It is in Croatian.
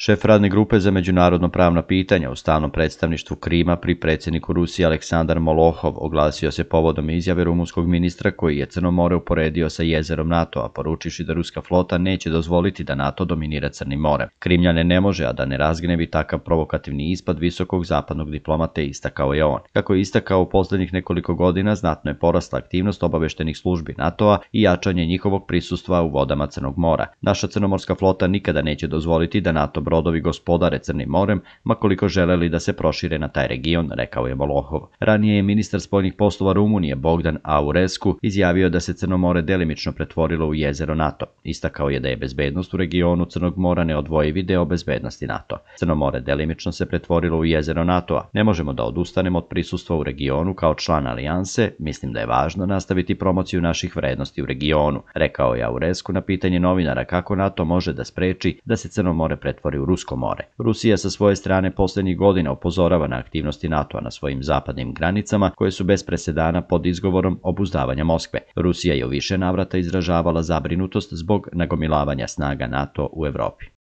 Šef radne grupe za međunarodno pravna pitanja u stalnom predstavništvu Krima pri predsjedniku Rusije Aleksandar Molohov oglasio se povodom izjave rumunskog ministra koji je Crno more uporedio sa jezerom NATO-a, poručivši da ruska flota neće dozvoliti da NATO dominira Crnim morem. Krimljane ne može, a da ne razgnevi takav provokativni ispad visokog zapadnog diplomate, istakao je on. Kako je istakao, u posljednjih nekoliko godina znatno je porasla aktivnost obavještajnih službi NATO-a i jačanje njihovog prisustva u vodama Crnog mora. Naša crnomorska flota nikada neće dozvoliti da NATO brodovi gospodare Crnim morem, ma koliko želeli da se prošire na taj region, rekao je Molohov. Ranije je ministar spoljnih poslova Rumunije Bogdan Aurescu izjavio da se Crno more delimično pretvorilo u jezero NATO. Istakao je da je bezbednost u regionu Crnog mora neodvojivi deo bezbednosti NATO. Crno more delimično se pretvorilo u jezero NATO-a. Ne možemo da odustanemo od prisustva u regionu kao član alijanse, mislim da je važno nastaviti promociju naših vrednosti u regionu, rekao je Aurescu na pitanje novinara kako NATO može da spreči da se Crno more pretvori u Rusko more. Rusija sa svoje strane posljednjih godina upozorava na aktivnosti NATO-a na svojim zapadnim granicama koje su bez presedana pod izgovorom obuzdavanja Moskve. Rusija je u više navrata izražavala zabrinutost zbog nagomilavanja snaga NATO u Evropi.